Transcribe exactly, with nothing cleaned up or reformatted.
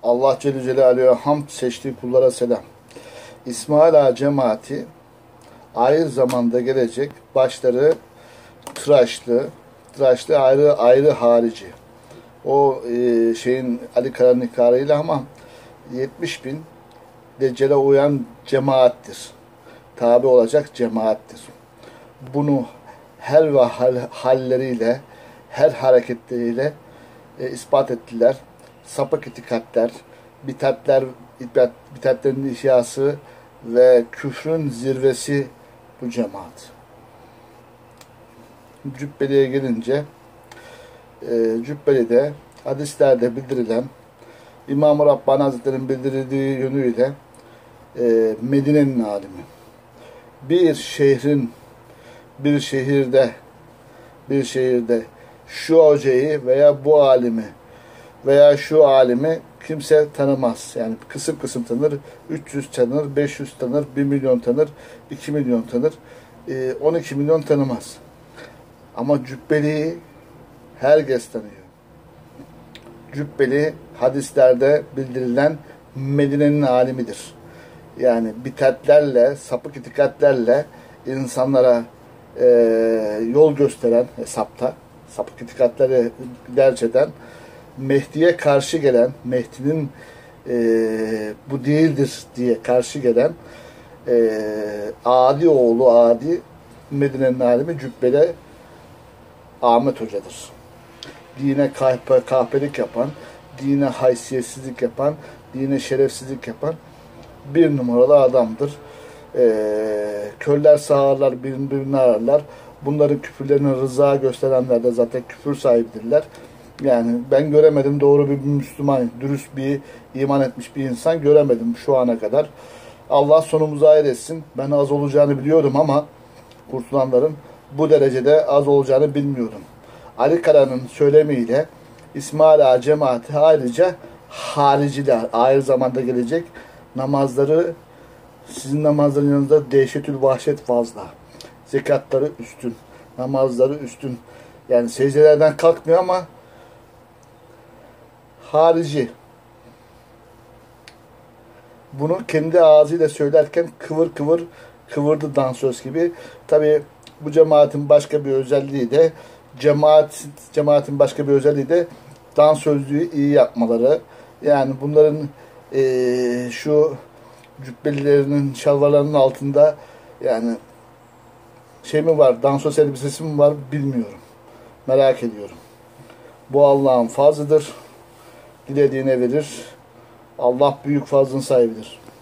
Allah Celle Celaluhu'ya hamd, seçtiği kullara selam. İsmail Ağa cemaati ayrı zamanda gelecek. Başları tıraşlı, tıraşlı ayrı ayrı harici. O e, şeyin Ali Kara'nın ikarıyla ama yetmiş bin Deccale uyan cemaattir. Tabi olacak cemaattir. Bunu her ve hal, halleriyle, her hareketleriyle e, ispat ettiler. Sapık itikatler, bitatler, bitatlerin ihyası ve küfrün zirvesi bu cemaat. Cübbeli'ye gelince e, Cübbeli'de hadislerde bildirilen İmam-ı Rabbani Hazretleri'nin bildirildiği yönüyle e, Medine'nin alimi. Bir şehrin, bir şehirde, bir şehirde şu hocayı veya bu alimi veya şu alimi kimse tanımaz. Yani kısım kısım tanır. üç yüz tanır, beş yüz tanır, bir milyon tanır, iki milyon tanır, on iki milyon tanımaz. Ama Cübbeli'yi herkes tanıyor. Cübbeli hadislerde bildirilen Medine'nin alimidir. Yani bitatlerle, sapık itikatlerle insanlara e, yol gösteren hesapta, sapık itikatleri derc eden, Mehdi'ye karşı gelen, Mehdi'nin e, bu değildir diye karşı gelen e, Adi oğlu Adi Medine'nin alimi Cübbeli Ahmet Hoca'dır. Dine kahpe, kahpelik yapan, dine haysiyetsizlik yapan, dine şerefsizlik yapan bir numaralı adamdır. Ee, körler sağırlar, birbirini ararlar. Bunların küfürlerine rıza gösterenler de zaten küfür sahibidirler. Yani ben göremedim doğru bir Müslüman, dürüst bir, iman etmiş bir insan göremedim şu ana kadar. Allah sonumuzu hayır etsin. Ben az olacağını biliyorum ama kurtulanların bu derecede az olacağını bilmiyorum. Ali Kara'nın söylemiyle İsmail Ağa cemaati ayrıca hariciler ayrı zamanda gelecek. Namazları sizin namazların yanında dehşetül vahşet fazla. Zekatları üstün. Namazları üstün. Yani secdelerden kalkmıyor ama harici. Bunu kendi ağzıyla söylerken kıvır kıvır kıvırdı dansöz gibi. Tabi bu cemaatin başka bir özelliği de cemaat cemaatin başka bir özelliği de dansözlüğü iyi yapmaları. Yani bunların e, şu cübbelilerinin şalvarlarının altında yani şey mi var, dansöz elbisesi mi var bilmiyorum. Merak ediyorum. Bu Allah'ın fazlıdır. Dilediğine verir. Allah büyük fazlın sahibidir.